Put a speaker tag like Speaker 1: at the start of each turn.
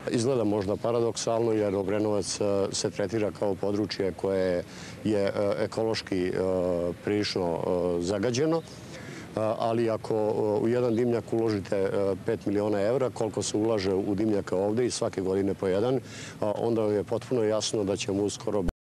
Speaker 1: Izgleda možda paradoksalno jer Obrenovac se tretira kao područje koje je ekološki prilično zagađeno, ali ako u jedan dimnjak uložite 5 miliona evra, koliko se ulaže u dimnjaka ovde i svake godine po jedan, onda vam je potpuno jasno da ćemo uskoro